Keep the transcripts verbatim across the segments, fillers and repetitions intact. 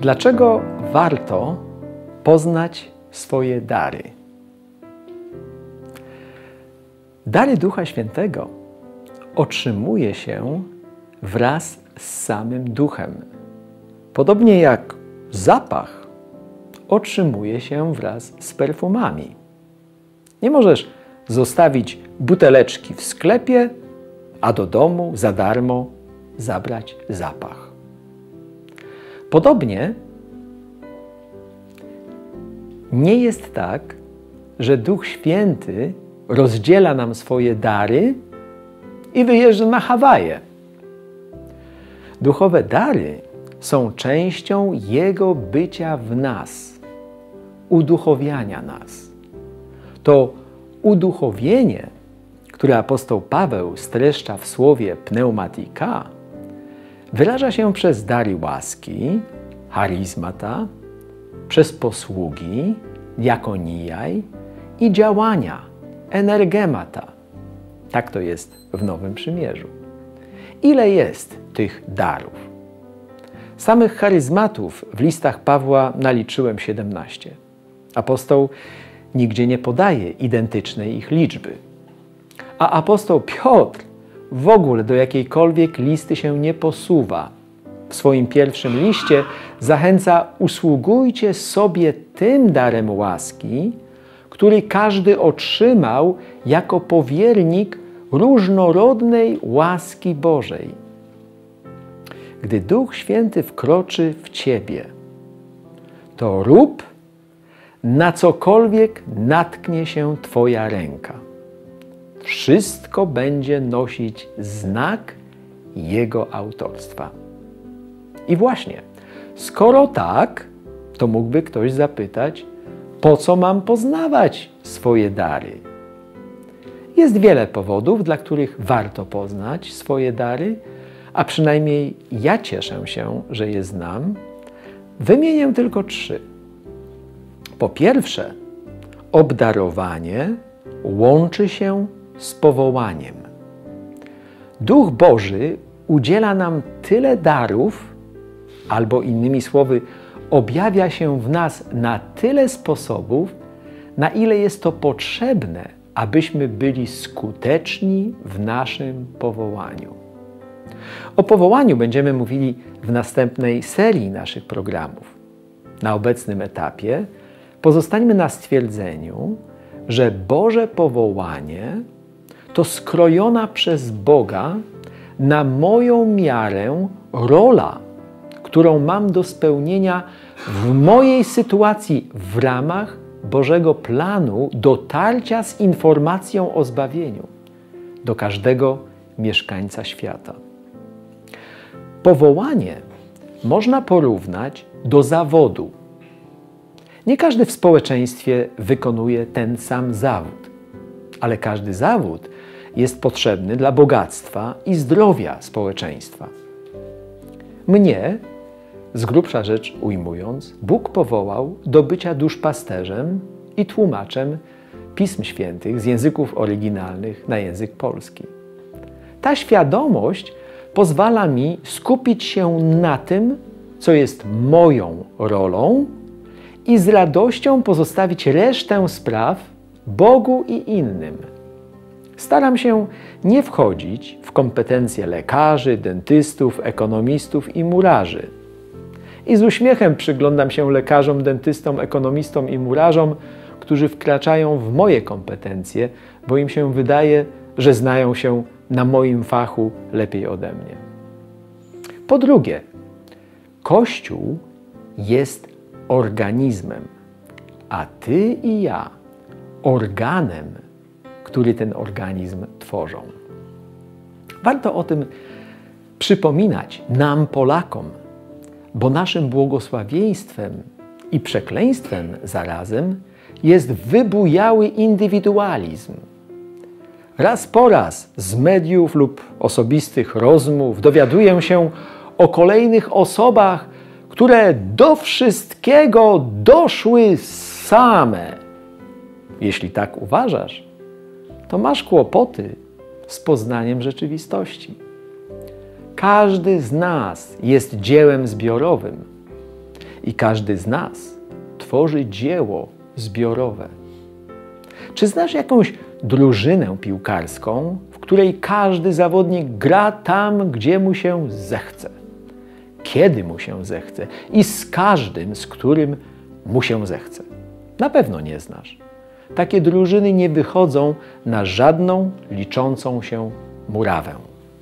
Dlaczego warto poznać swoje dary? Dary Ducha Świętego otrzymuje się wraz z samym Duchem. Podobnie jak zapach otrzymuje się wraz z perfumami. Nie możesz zostawić buteleczki w sklepie, a do domu za darmo zabrać zapach. Podobnie nie jest tak, że Duch Święty rozdziela nam swoje dary i wyjeżdża na Hawaje. Duchowe dary są częścią Jego bycia w nas, uduchowiania nas. To uduchowienie, które apostoł Paweł streszcza w słowie pneumatika, wyraża się przez dary łaski, charizmata, przez posługi, diakoniai i działania, energemata. Tak to jest w Nowym Przymierzu. Ile jest tych darów? Samych charyzmatów w listach Pawła naliczyłem siedemnaście. Apostoł nigdzie nie podaje identycznej ich liczby. A apostoł Piotr w ogóle do jakiejkolwiek listy się nie posuwa. W swoim pierwszym liście zachęca: usługujcie sobie tym darem łaski, który każdy otrzymał jako powiernik różnorodnej łaski Bożej. Gdy Duch Święty wkroczy w ciebie, to rób, na cokolwiek natknie się twoja ręka. Wszystko będzie nosić znak Jego autorstwa. I właśnie, skoro tak, to mógłby ktoś zapytać, po co mam poznawać swoje dary? Jest wiele powodów, dla których warto poznać swoje dary, a przynajmniej ja cieszę się, że je znam. Wymienię tylko trzy. Po pierwsze, obdarowanie łączy się z powołaniem. Duch Boży udziela nam tyle darów, albo innymi słowy, objawia się w nas na tyle sposobów, na ile jest to potrzebne, abyśmy byli skuteczni w naszym powołaniu. O powołaniu będziemy mówili w następnej serii naszych programów. Na obecnym etapie pozostańmy na stwierdzeniu, że Boże powołanie to skrojona przez Boga na moją miarę rola, którą mam do spełnienia w mojej sytuacji w ramach Bożego planu dotarcia z informacją o zbawieniu do każdego mieszkańca świata. Powołanie można porównać do zawodu. Nie każdy w społeczeństwie wykonuje ten sam zawód, ale każdy zawód jest potrzebny dla bogactwa i zdrowia społeczeństwa. Mnie, z grubsza rzecz ujmując, Bóg powołał do bycia duszpasterzem i tłumaczem Pism Świętych z języków oryginalnych na język polski. Ta świadomość pozwala mi skupić się na tym, co jest moją rolą i z radością pozostawić resztę spraw Bogu i innym. Staram się nie wchodzić w kompetencje lekarzy, dentystów, ekonomistów i murarzy. I z uśmiechem przyglądam się lekarzom, dentystom, ekonomistom i murarzom, którzy wkraczają w moje kompetencje, bo im się wydaje, że znają się na moim fachu lepiej ode mnie. Po drugie, Kościół jest organizmem, a ty i ja organem, który ten organizm tworzą. Warto o tym przypominać nam, Polakom, bo naszym błogosławieństwem i przekleństwem zarazem jest wybujały indywidualizm. Raz po raz z mediów lub osobistych rozmów dowiaduję się o kolejnych osobach, które do wszystkiego doszły same. Jeśli tak uważasz, to masz kłopoty z poznaniem rzeczywistości. Każdy z nas jest dziełem zbiorowym i każdy z nas tworzy dzieło zbiorowe. Czy znasz jakąś drużynę piłkarską, w której każdy zawodnik gra tam, gdzie mu się zechce, kiedy mu się zechce i z każdym, z którym mu się zechce? Na pewno nie znasz. Takie drużyny nie wychodzą na żadną liczącą się murawę.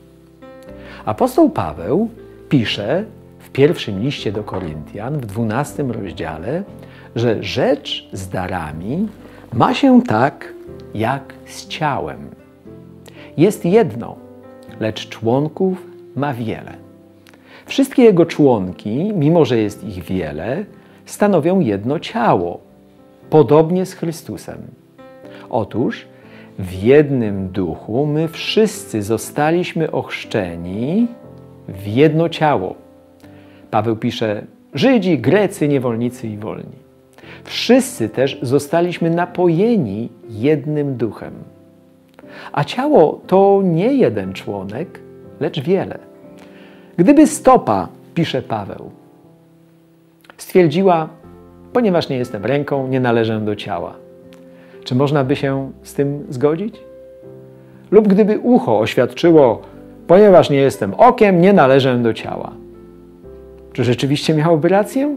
Apostoł Paweł pisze w pierwszym liście do Koryntian, w dwunastym rozdziale, że rzecz z darami ma się tak, jak z ciałem. Jest jedno, lecz członków ma wiele. Wszystkie jego członki, mimo że jest ich wiele, stanowią jedno ciało, podobnie z Chrystusem. Otóż w jednym duchu my wszyscy zostaliśmy ochrzczeni w jedno ciało. Paweł pisze: Żydzi, Grecy, niewolnicy i wolni. Wszyscy też zostaliśmy napojeni jednym duchem. A ciało to nie jeden członek, lecz wiele. Gdyby stopa, pisze Paweł, stwierdziła: ponieważ nie jestem ręką, nie należę do ciała, czy można by się z tym zgodzić? Lub gdyby ucho oświadczyło: ponieważ nie jestem okiem, nie należę do ciała, czy rzeczywiście miałoby rację?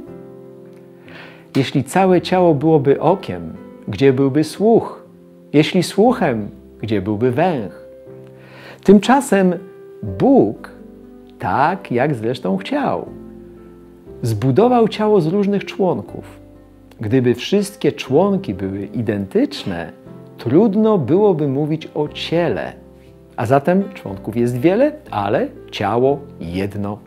Jeśli całe ciało byłoby okiem, gdzie byłby słuch? Jeśli słuchem, gdzie byłby węch? Tymczasem Bóg, tak jak zresztą chciał, zbudował ciało z różnych członków. Gdyby wszystkie członki były identyczne, trudno byłoby mówić o ciele. A zatem członków jest wiele, ale ciało jedno.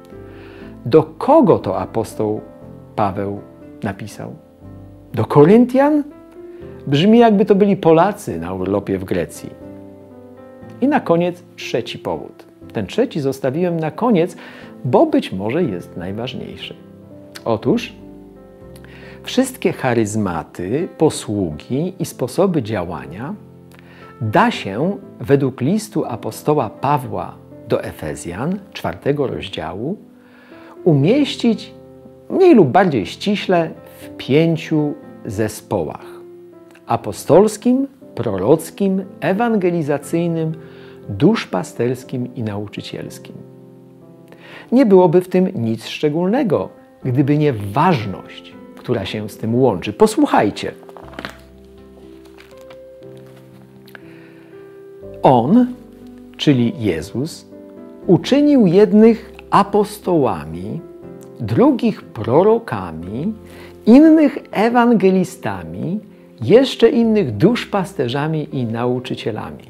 Do kogo to apostoł Paweł napisał? Do Koryntian? Brzmi, jakby to byli Polacy na urlopie w Grecji. I na koniec trzeci powód. Ten trzeci zostawiłem na koniec, bo być może jest najważniejszy. Otóż wszystkie charyzmaty, posługi i sposoby działania da się według listu apostoła Pawła do Efezjan, czwartego rozdziału, umieścić mniej lub bardziej ściśle w pięciu zespołach: apostolskim, prorockim, ewangelizacyjnym, duszpasterskim i nauczycielskim. Nie byłoby w tym nic szczególnego, gdyby nie ważność, która się z tym łączy. Posłuchajcie. On, czyli Jezus, uczynił jednych apostołami, drugich prorokami, innych ewangelistami, jeszcze innych duszpasterzami i nauczycielami.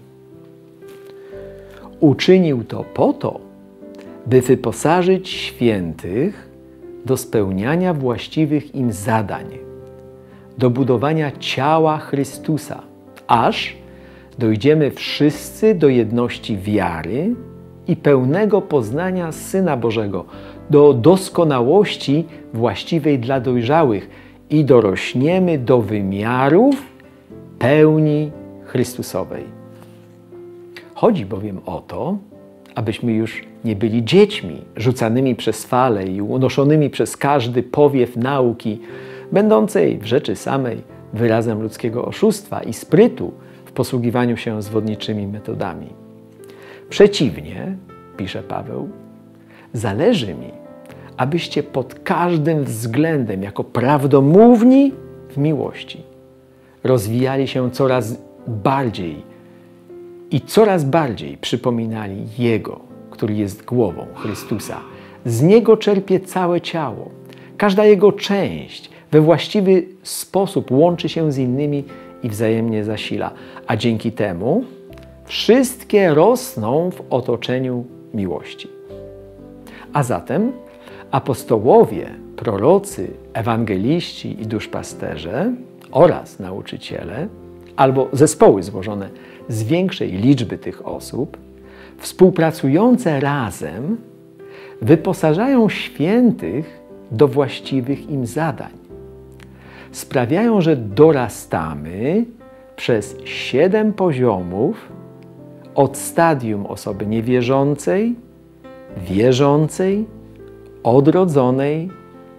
Uczynił to po to, by wyposażyć świętych do spełniania właściwych im zadań, do budowania ciała Chrystusa, aż dojdziemy wszyscy do jedności wiary i pełnego poznania Syna Bożego, do doskonałości właściwej dla dojrzałych i dorośniemy do wymiarów pełni Chrystusowej. Chodzi bowiem o to, abyśmy już nie byli dziećmi rzucanymi przez fale i unoszonymi przez każdy powiew nauki, będącej w rzeczy samej wyrazem ludzkiego oszustwa i sprytu w posługiwaniu się zwodniczymi metodami. Przeciwnie, pisze Paweł, zależy mi, abyście pod każdym względem, jako prawdomówni w miłości, rozwijali się coraz bardziej i coraz bardziej przypominali Jego, który jest głową, Chrystusa. Z Niego czerpie całe ciało. Każda Jego część we właściwy sposób łączy się z innymi i wzajemnie zasila, a dzięki temu wszystkie rosną w otoczeniu miłości. A zatem apostołowie, prorocy, ewangeliści i duszpasterze oraz nauczyciele, albo zespoły złożone z większej liczby tych osób, współpracujące razem, wyposażają świętych do właściwych im zadań. Sprawiają, że dorastamy przez siedem poziomów od stadium osoby niewierzącej, wierzącej, odrodzonej,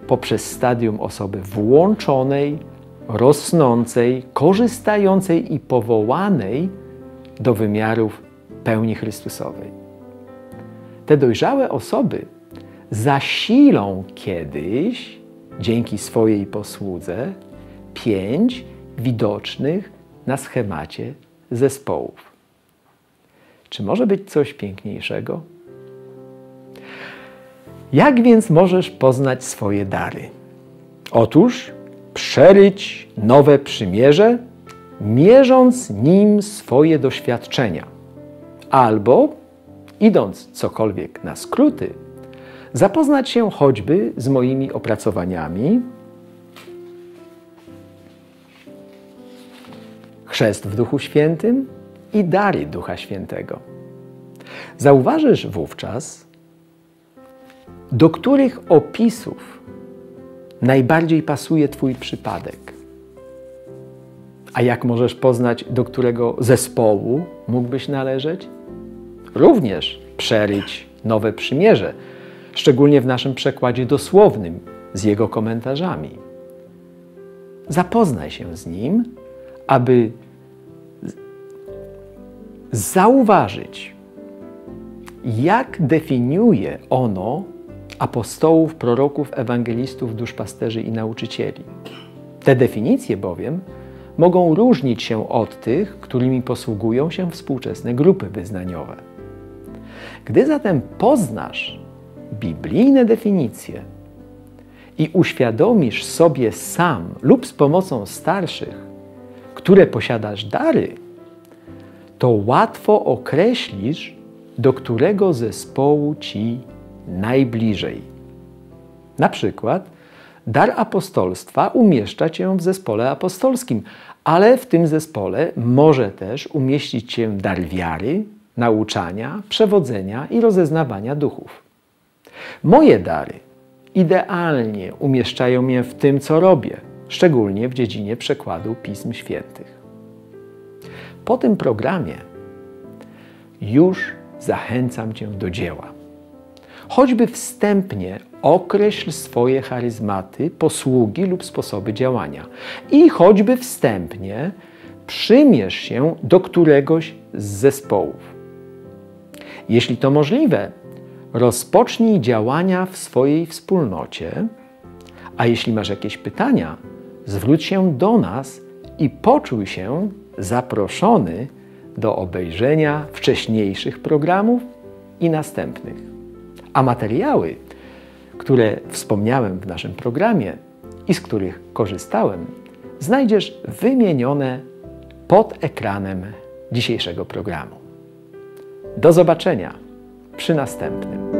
poprzez stadium osoby włączonej, rosnącej, korzystającej i powołanej do wymiarów pełni Chrystusowej. Te dojrzałe osoby zasilą kiedyś, dzięki swojej posłudze, pięć widocznych na schemacie zespołów. Czy może być coś piękniejszego? Jak więc możesz poznać swoje dary? Otóż przeryć nowe przymierze, mierząc nim swoje doświadczenia. Albo, idąc cokolwiek na skróty, zapoznać się choćby z moimi opracowaniami Chrzest w Duchu Świętym i dary Ducha Świętego. Zauważysz wówczas, do których opisów najbardziej pasuje Twój przypadek. A jak możesz poznać, do którego zespołu mógłbyś należeć? Również przeryć nowe przymierze, szczególnie w naszym przekładzie dosłownym z jego komentarzami. Zapoznaj się z nim, aby zauważyć, jak definiuje ono apostołów, proroków, ewangelistów, duszpasterzy i nauczycieli. Te definicje bowiem mogą różnić się od tych, którymi posługują się współczesne grupy wyznaniowe. Gdy zatem poznasz biblijne definicje i uświadomisz sobie sam lub z pomocą starszych, które posiadasz dary, to łatwo określisz, do którego zespołu Ci najbliżej. Na przykład dar apostolstwa umieszcza Cię w zespole apostolskim, ale w tym zespole może też umieścić Cię dar wiary, nauczania, przewodzenia i rozeznawania duchów. Moje dary idealnie umieszczają mnie w tym, co robię, szczególnie w dziedzinie przekładu Pism Świętych. Po tym programie już zachęcam Cię do dzieła. Choćby wstępnie określ swoje charyzmaty, posługi lub sposoby działania. I choćby wstępnie przymierz się do któregoś z zespołów. Jeśli to możliwe, rozpocznij działania w swojej wspólnocie, a jeśli masz jakieś pytania, zwróć się do nas i poczuj się zaproszony do obejrzenia wcześniejszych programów i następnych. A materiały, które wspomniałem w naszym programie i z których korzystałem, znajdziesz wymienione pod ekranem dzisiejszego programu. Do zobaczenia przy następnym.